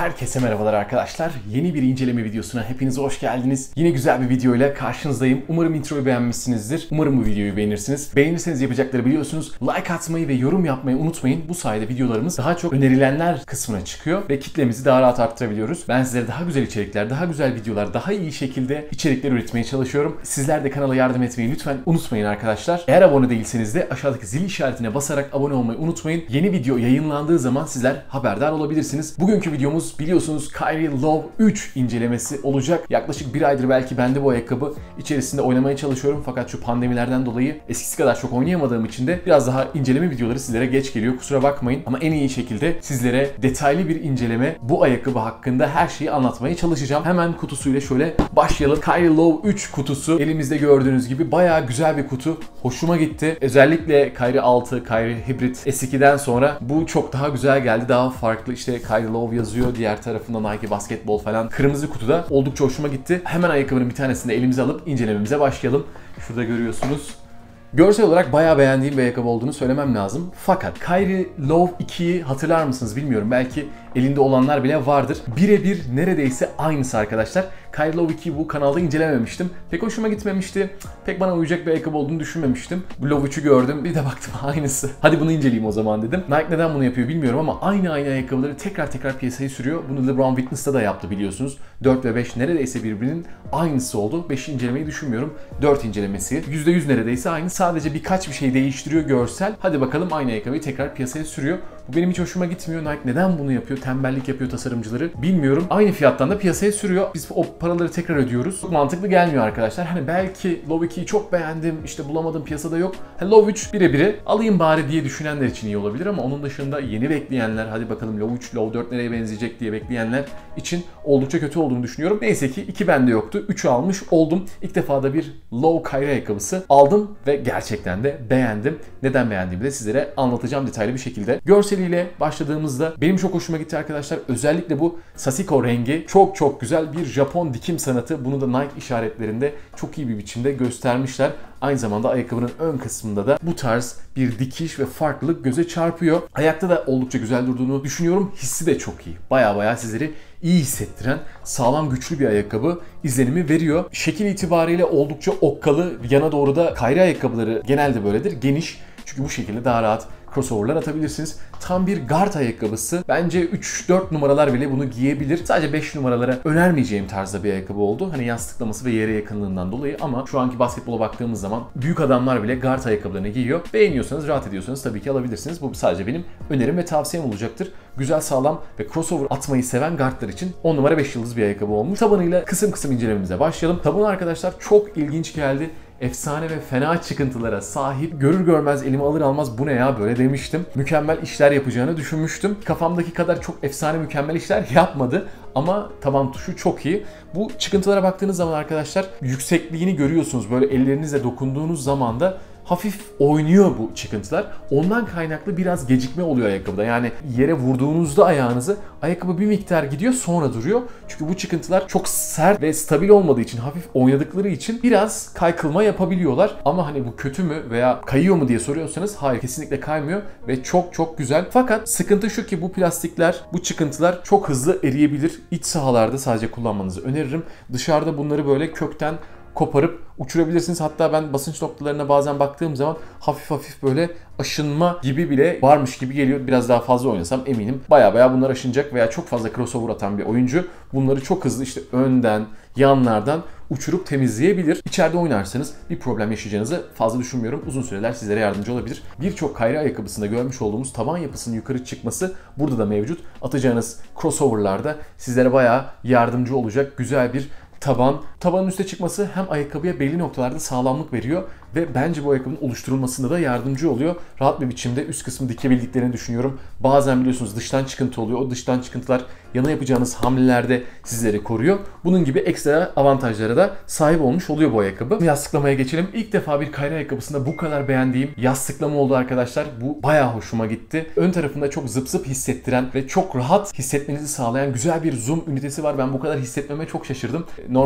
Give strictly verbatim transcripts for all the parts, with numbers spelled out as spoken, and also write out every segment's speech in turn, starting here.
Herkese merhabalar arkadaşlar. Yeni bir inceleme videosuna hepiniz hoş geldiniz. Yine güzel bir videoyla karşınızdayım. Umarım introyu beğenmişsinizdir. Umarım bu videoyu beğenirsiniz. Beğenirseniz yapacakları biliyorsunuz. Like atmayı ve yorum yapmayı unutmayın. Bu sayede videolarımız daha çok önerilenler kısmına çıkıyor ve kitlemizi daha rahat arttırabiliyoruz. Ben sizlere daha güzel içerikler, daha güzel videolar, daha iyi şekilde içerikler üretmeye çalışıyorum. Sizler de kanala yardım etmeyi lütfen unutmayın arkadaşlar. Eğer abone değilseniz de aşağıdaki zil işaretine basarak abone olmayı unutmayın. Yeni video yayınlandığı zaman sizler haberdar olabilirsiniz. Bugünkü videomuz biliyorsunuz Kyrie Love üç incelemesi olacak. Yaklaşık bir aydır belki ben de bu ayakkabı içerisinde oynamaya çalışıyorum. Fakat şu pandemilerden dolayı eskisi kadar çok oynayamadığım için de biraz daha inceleme videoları sizlere geç geliyor. Kusura bakmayın ama en iyi şekilde sizlere detaylı bir inceleme bu ayakkabı hakkında her şeyi anlatmaya çalışacağım. Hemen kutusuyla şöyle başlayalım. Kyrie Love üç kutusu elimizde gördüğünüz gibi bayağı güzel bir kutu. Hoşuma gitti. Özellikle Kyrie altı, Kyrie Hybrid S iki'den sonra bu çok daha güzel geldi. Daha farklı işte Kyrie Love yazıyor. Diğer tarafında Nike basketbol falan. Kırmızı kutuda oldukça hoşuma gitti. Hemen ayakkabının bir tanesini de elimize alıp incelememize başlayalım. Şurada görüyorsunuz. Görsel olarak bayağı beğendiğim bir ayakkabı olduğunu söylemem lazım. Fakat Kyrie Love iki'yi hatırlar mısınız bilmiyorum. Belki elinde olanlar bile vardır. Birebir neredeyse aynısı arkadaşlar. Kyrie Love iki'yi bu kanalda incelememiştim. Pek hoşuma gitmemişti. Pek bana uyacak bir ayakkabı olduğunu düşünmemiştim. Bu Love üç'ü gördüm. Bir de baktım aynısı. Hadi bunu inceleyeyim o zaman dedim. Nike neden bunu yapıyor bilmiyorum ama aynı aynı ayakkabıları tekrar tekrar piyasaya sürüyor. Bunu LeBron Fitness'ta da yaptı biliyorsunuz. dört ve beş neredeyse birbirinin aynısı oldu. beşi incelemeyi düşünmüyorum. dört incelemesi. yüzde yüz neredeyse aynı. Sadece birkaç bir şey değiştiriyor görsel. Hadi bakalım aynı ayakkabıyı tekrar piyasaya sürüyor. Bu benim hiç hoşuma gitmiyor. Nike neden bunu yapıyor? Tembellik yapıyor tasarımcıları. Bilmiyorum. Aynı fiyattan da piyasaya sürüyor. Biz o paraları tekrar ödüyoruz. Çok mantıklı gelmiyor arkadaşlar. Hani belki Love iki'yi çok beğendim. İşte bulamadım piyasada yok. Ha, Love üç birebiri alayım bari diye düşünenler için iyi olabilir ama onun dışında yeni bekleyenler, hadi bakalım Love üç, Love dört nereye benzeyecek diye bekleyenler için oldukça kötü olduğunu düşünüyorum. Neyse ki iki bende yoktu. üçü almış oldum. İlk defa da bir Love Kyrie ayakkabısı aldım ve gerçekten de beğendim. Neden beğendiğimi de sizlere anlatacağım detaylı bir şekilde. Görseliyle başladığımızda benim çok hoşuma gitti arkadaşlar. Özellikle bu Sasiko rengi çok çok güzel bir Japon dikim sanatı. Bunu da Nike işaretlerinde çok iyi bir biçimde göstermişler. Aynı zamanda ayakkabının ön kısmında da bu tarz bir dikiş ve farklılık göze çarpıyor. Ayakta da oldukça güzel durduğunu düşünüyorum. Hissi de çok iyi. Baya baya sizleri iyi hissettiren, sağlam güçlü bir ayakkabı izlenimi veriyor. Şekil itibariyle oldukça okkalı. Yana doğru da Kyrie ayakkabıları genelde böyledir. Geniş. Çünkü bu şekilde daha rahat crossover'lar atabilirsiniz. Tam bir guard ayakkabısı. Bence üç dört numaralar bile bunu giyebilir. Sadece beş numaralara önermeyeceğim tarzda bir ayakkabı oldu. Hani yastıklaması ve yere yakınlığından dolayı ama şu anki basketbola baktığımız zaman büyük adamlar bile guard ayakkabılarını giyiyor. Beğeniyorsanız, rahat ediyorsanız tabii ki alabilirsiniz. Bu sadece benim önerim ve tavsiyem olacaktır. Güzel, sağlam ve crossover atmayı seven guardlar için on numara beş yıldız bir ayakkabı olmuş. Tabanıyla kısım kısım incelememize başlayalım. Tabanı arkadaşlar çok ilginç geldi. Efsane ve fena çıkıntılara sahip. Görür görmez elime alır almaz bu ne ya böyle demiştim. Mükemmel işler yapacağını düşünmüştüm. Kafamdaki kadar çok efsane mükemmel işler yapmadı. Ama taban tuşu çok iyi. Bu çıkıntılara baktığınız zaman arkadaşlar yüksekliğini görüyorsunuz. Böyle ellerinizle dokunduğunuz zaman da hafif oynuyor bu çıkıntılar. Ondan kaynaklı biraz gecikme oluyor ayakkabıda. Yani yere vurduğunuzda ayağınızı ayakkabı bir miktar gidiyor sonra duruyor. Çünkü bu çıkıntılar çok sert ve stabil olmadığı için, hafif oynadıkları için biraz kaykılma yapabiliyorlar. Ama hani bu kötü mü veya kayıyor mu diye soruyorsanız hayır, kesinlikle kaymıyor ve çok çok güzel. Fakat sıkıntı şu ki bu plastikler, bu çıkıntılar çok hızlı eriyebilir. İç sahalarda sadece kullanmanızı öneririm. Dışarıda bunları böyle kökten koparıp uçurabilirsiniz. Hatta ben basınç noktalarına bazen baktığım zaman hafif hafif böyle aşınma gibi bile varmış gibi geliyor. Biraz daha fazla oynasam eminim baya baya bunlar aşınacak veya çok fazla crossover atan bir oyuncu bunları çok hızlı işte önden, yanlardan uçurup temizleyebilir. İçeride oynarsanız bir problem yaşayacağınızı fazla düşünmüyorum. Uzun süreler sizlere yardımcı olabilir. Birçok Kyrie ayakkabısında görmüş olduğumuz taban yapısının yukarı çıkması burada da mevcut. Atacağınız crossoverlarda sizlere bayağı yardımcı olacak güzel bir taban. Tabanın üste çıkması hem ayakkabıya belli noktalarda sağlamlık veriyor ve bence bu ayakkabının oluşturulmasında da yardımcı oluyor. Rahat bir biçimde üst kısmı dikebildiklerini düşünüyorum. Bazen biliyorsunuz dıştan çıkıntı oluyor. O dıştan çıkıntılar yana yapacağınız hamlelerde sizleri koruyor. Bunun gibi ekstra avantajlara da sahip olmuş oluyor bu ayakkabı. Yastıklamaya geçelim. İlk defa bir Kyrie ayakkabısında bu kadar beğendiğim yastıklama oldu arkadaşlar. Bu bayağı hoşuma gitti. Ön tarafında çok zıp zıp hissettiren ve çok rahat hissetmenizi sağlayan güzel bir zoom ünitesi var. Ben bu kadar hissetmeme çok şaşırdım. Normalde biraz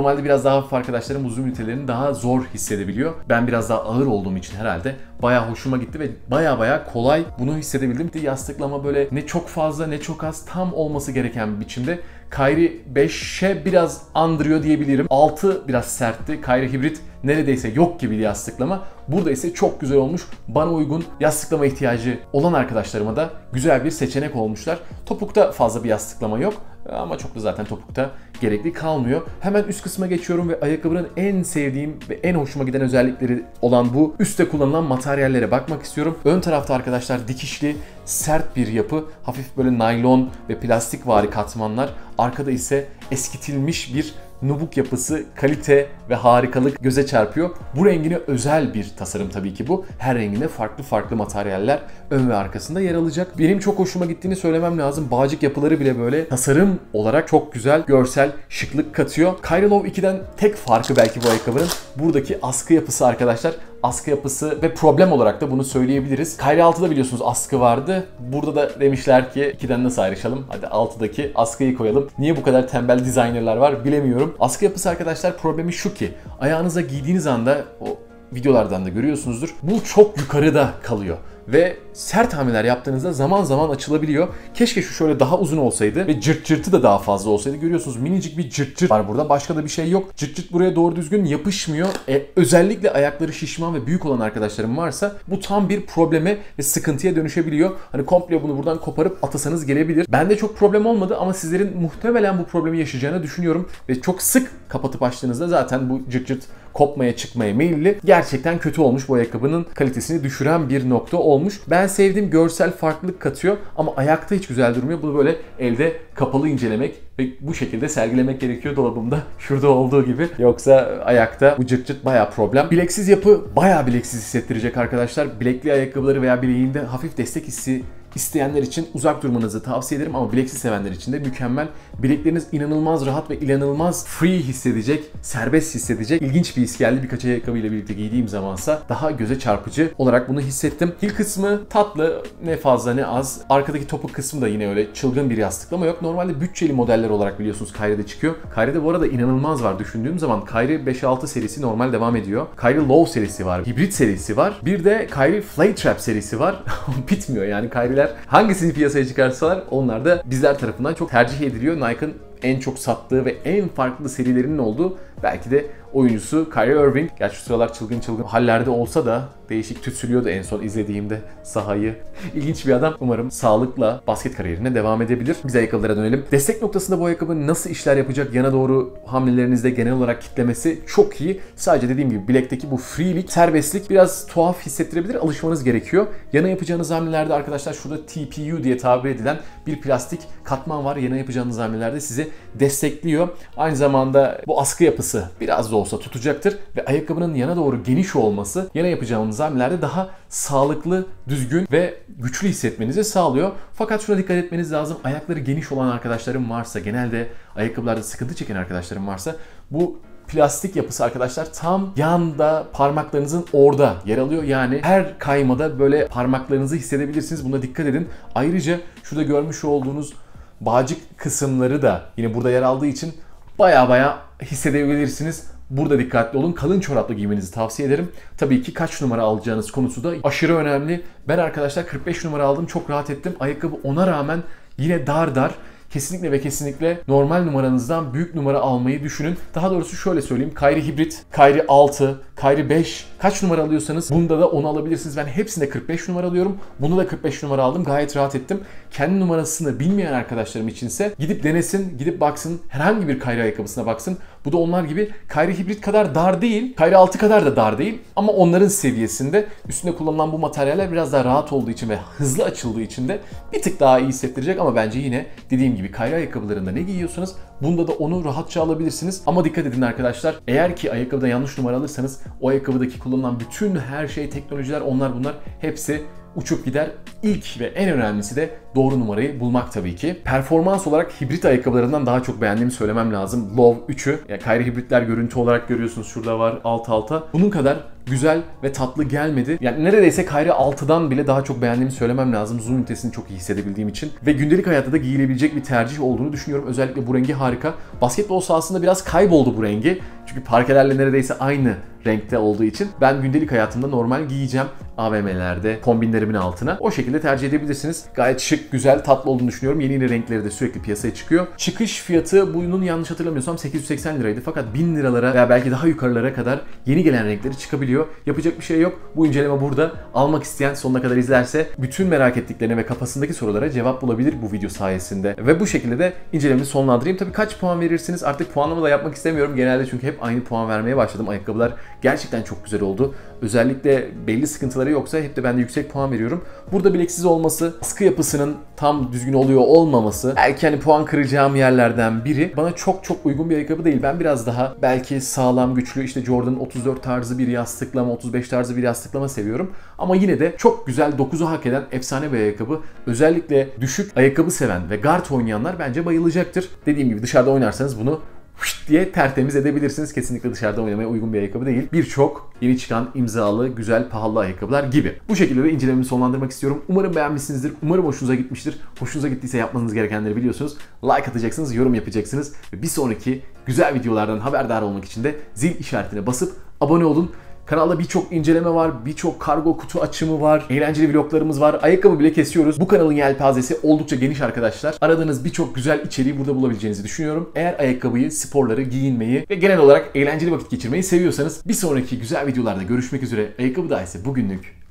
daha hafif arkadaşlarım uzun ünitelerini daha zor hissedebiliyor. Ben biraz daha ağır olduğum için herhalde bayağı hoşuma gitti ve baya baya kolay bunu hissedebildim. Yastıklama böyle ne çok fazla ne çok az, tam olması gereken bir biçimde. Kyrie beşe biraz andırıyor diyebilirim. altı biraz sertti. Kyrie Hybrid neredeyse yok gibi yastıklama. Burada ise çok güzel olmuş. Bana uygun, yastıklama ihtiyacı olan arkadaşlarıma da güzel bir seçenek olmuşlar. Topukta fazla bir yastıklama yok ama çok da zaten topukta gerekli kalmıyor. Hemen üst kısma geçiyorum ve ayakkabının en sevdiğim ve en hoşuma giden özellikleri olan bu üstte kullanılan materyallere bakmak istiyorum. Ön tarafta arkadaşlar dikişli, sert bir yapı. Hafif böyle naylon ve plastikvari katmanlar. Arkada ise eskitilmiş bir nubuk yapısı, kalite ve harikalık göze çarpıyor. Bu rengine özel bir tasarım tabii ki bu. Her renginde farklı farklı materyaller ön ve arkasında yer alacak. Benim çok hoşuma gittiğini söylemem lazım. Bağcık yapıları bile böyle tasarım olarak çok güzel, görsel şıklık katıyor. Kyrie Love ikiden tek farkı belki bu ayakkabının buradaki askı yapısı arkadaşlar. Askı yapısı ve problem olarak da bunu söyleyebiliriz. Kyrie altıda biliyorsunuz askı vardı. Burada da demişler ki ikiden nasıl ayrışalım? Hadi altıdaki askıyı koyalım. Niye bu kadar tembel designerlar var bilemiyorum. Askı yapısı arkadaşlar problemi şu ki ayağınıza giydiğiniz anda o videolardan da görüyorsunuzdur. Bu çok yukarıda kalıyor. Ve sert hamleler yaptığınızda zaman zaman açılabiliyor. Keşke şu şöyle daha uzun olsaydı ve cırt cırtı da daha fazla olsaydı. Görüyorsunuz minicik bir cırt cırt var burada. Başka da bir şey yok. Cırt cırt buraya doğru düzgün yapışmıyor. E, özellikle ayakları şişman ve büyük olan arkadaşlarım varsa bu tam bir probleme ve sıkıntıya dönüşebiliyor. Hani komple bunu buradan koparıp atasanız gelebilir. Bende çok problem olmadı ama sizlerin muhtemelen bu problemi yaşayacağını düşünüyorum. Ve çok sık kapatıp açtığınızda zaten bu cırt cırt kopmaya çıkmaya meyilli. Gerçekten kötü olmuş, bu ayakkabının kalitesini düşüren bir nokta olmuş. Ben sevdiğim, görsel farklılık katıyor ama ayakta hiç güzel durmuyor. Bunu böyle elde kapalı incelemek ve bu şekilde sergilemek gerekiyor dolabımda. Şurada olduğu gibi. Yoksa ayakta bu cırt cırt bayağı problem. Bileksiz yapı bayağı bileksiz hissettirecek arkadaşlar. Bilekli ayakkabıları veya bileğinde hafif destek hissi İsteyenler için uzak durmanızı tavsiye ederim ama bileksiz sevenler için de mükemmel. Bilekleriniz inanılmaz rahat ve inanılmaz free hissedecek, serbest hissedecek. İlginç bir his geldi. Birkaç ayakkabıyla birlikte giydiğim zamansa daha göze çarpıcı olarak bunu hissettim. Heel kısmı tatlı, ne fazla ne az. Arkadaki topuk kısmı da yine öyle çılgın bir yastıklama yok. Normalde bütçeli modeller olarak biliyorsunuz Kyrie'de çıkıyor. Kyrie'de bu arada inanılmaz var düşündüğüm zaman. Kyrie beş altı serisi normal devam ediyor. Kyrie Low serisi var. Hibrit serisi var. Bir de Kyrie Fly Trap serisi var. Bitmiyor yani Kyrie'ler. Hangisini piyasaya çıkarsalar onlar da bizler tarafından çok tercih ediliyor. Nike'ın en çok sattığı ve en farklı serilerinin olduğu belki de oyuncusu Kyrie Irving. Gerçi şu sıralar çılgın çılgın hallerde olsa da değişik tütsülüyordu en son izlediğimde sahayı. İlginç bir adam. Umarım sağlıkla basket kariyerine devam edebilir. Biz ayakkabılara dönelim. Destek noktasında bu ayakkabı nasıl işler yapacak? Yana doğru hamlelerinizde genel olarak kitlemesi çok iyi. Sadece dediğim gibi bilekteki bu freelik, serbestlik biraz tuhaf hissettirebilir. Alışmanız gerekiyor. Yana yapacağınız hamlelerde arkadaşlar şurada T P U diye tabir edilen bir plastik katman var. Yana yapacağınız hamlelerde sizi destekliyor. Aynı zamanda bu askı yapısı biraz da olsa tutacaktır ve ayakkabının yana doğru geniş olması yana yapacağınız hamlelerde daha sağlıklı, düzgün ve güçlü hissetmenizi sağlıyor. Fakat şuna dikkat etmeniz lazım. Ayakları geniş olan arkadaşlarım varsa, genelde ayakkabılarda sıkıntı çeken arkadaşlarım varsa bu plastik yapısı arkadaşlar tam yanda parmaklarınızın orada yer alıyor. Yani her kaymada böyle parmaklarınızı hissedebilirsiniz. Buna dikkat edin. Ayrıca şurada görmüş olduğunuz bağcık kısımları da yine burada yer aldığı için baya baya hissedebilirsiniz. Burada dikkatli olun. Kalın çorapla giymenizi tavsiye ederim. Tabii ki kaç numara alacağınız konusu da aşırı önemli. Ben arkadaşlar kırk beş numara aldım. Çok rahat ettim. Ayakkabı ona rağmen yine dar dar. Kesinlikle ve kesinlikle normal numaranızdan büyük numara almayı düşünün. Daha doğrusu şöyle söyleyeyim. Kyrie Hibrit, Kyrie altı, Kyrie beş kaç numara alıyorsanız bunda da onu alabilirsiniz. Ben hepsinde kırk beş numara alıyorum. Bunu da kırk beş numara aldım. Gayet rahat ettim. Kendi numarasını bilmeyen arkadaşlarım içinse gidip denesin, gidip baksın. Herhangi bir Kyrie ayakkabısına baksın. Bu da onlar gibi Kyrie Hibrit kadar dar değil. Kyrie altı kadar da dar değil. Ama onların seviyesinde üstünde kullanılan bu materyaller biraz daha rahat olduğu için ve hızlı açıldığı için de bir tık daha iyi hissettirecek. Ama bence yine dediğim gibi Kyrie ayakkabılarında ne giyiyorsanız bunda da onu rahatça alabilirsiniz. Ama dikkat edin arkadaşlar. Eğer ki ayakkabıda yanlış numara alırsanız o ayakkabıdaki kullanılan bütün her şey, teknolojiler, onlar bunlar hepsi uçup gider. İlk ve en önemlisi de doğru numarayı bulmak tabii ki. Performans olarak hibrit ayakkabılarından daha çok beğendiğimi söylemem lazım. Love üçü. Yani Kyrie hibritler görüntü olarak görüyorsunuz. Şurada var alt alta. Bunun kadar güzel ve tatlı gelmedi. Yani neredeyse Kyrie altıdan bile daha çok beğendiğimi söylemem lazım. Zoom ünitesini çok iyi hissedebildiğim için. Ve gündelik hayatta da giyilebilecek bir tercih olduğunu düşünüyorum. Özellikle bu rengi harika. Basketbol sahasında biraz kayboldu bu rengi. Çünkü parkelerle neredeyse aynı renkte olduğu için ben gündelik hayatımda normal giyeceğim. A V M'lerde, kombinlerimin altına. O şekilde tercih edebilirsiniz. Gayet şık, güzel, tatlı olduğunu düşünüyorum. Yeni yeni renkleri de sürekli piyasaya çıkıyor. Çıkış fiyatı bunun yanlış hatırlamıyorsam sekiz yüz seksen liraydı. Fakat bin liralara veya belki daha yukarılara kadar yeni gelen renkleri çıkabiliyor. Yapacak bir şey yok. Bu inceleme burada. Almak isteyen sonuna kadar izlerse bütün merak ettiklerine ve kafasındaki sorulara cevap bulabilir bu video sayesinde. Ve bu şekilde de incelememi sonlandırayım. Tabii kaç puan verirsiniz? Artık puanlama da yapmak istemiyorum. Genelde çünkü hep aynı puan vermeye başladım. Ayakkabılar gerçekten çok güzel oldu. Özellikle belli sıkıntıları yoksa hep de ben de yüksek puan veriyorum. Burada bileksiz olması, askı yapısının tam düzgün oluyor olmaması, belki hani puan kıracağım yerlerden biri. Bana çok çok uygun bir ayakkabı değil. Ben biraz daha belki sağlam, güçlü, işte Jordan'ın otuz dört tarzı bir yastıklama, otuz beş tarzı bir yastıklama seviyorum. Ama yine de çok güzel, dokuzu hak eden efsane bir ayakkabı. Özellikle düşük ayakkabı seven ve guard oynayanlar bence bayılacaktır. Dediğim gibi dışarıda oynarsanız bunu diye tertemiz edebilirsiniz. Kesinlikle dışarıda oynamaya uygun bir ayakkabı değil. Birçok yeni çıkan imzalı, güzel, pahalı ayakkabılar gibi. Bu şekilde de incelememi sonlandırmak istiyorum. Umarım beğenmişsinizdir. Umarım hoşunuza gitmiştir. Hoşunuza gittiyse yapmanız gerekenleri biliyorsunuz. Like atacaksınız, yorum yapacaksınız. Ve bir sonraki güzel videolardan haberdar olmak için de zil işaretine basıp abone olun. Kanalda birçok inceleme var, birçok kargo kutu açımı var, eğlenceli vloglarımız var, ayakkabı bile kesiyoruz. Bu kanalın yelpazesi oldukça geniş arkadaşlar. Aradığınız birçok güzel içeriği burada bulabileceğinizi düşünüyorum. Eğer ayakkabıyı, sporları, giyinmeyi ve genel olarak eğlenceli vakit geçirmeyi seviyorsanız bir sonraki güzel videolarda görüşmek üzere. Ayakkabı da ise bugünlük